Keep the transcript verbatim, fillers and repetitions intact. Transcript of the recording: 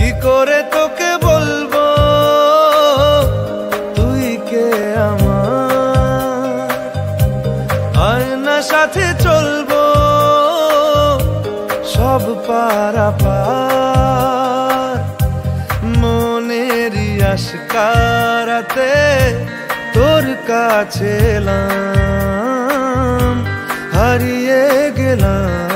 কি করে তোকে বলবো তুই কে আমার, আয়না সাথে চলবো সব পারাপার। মনেরই আশকারাতে তোর কাছে এলাম, হারিয়ে গেলাম।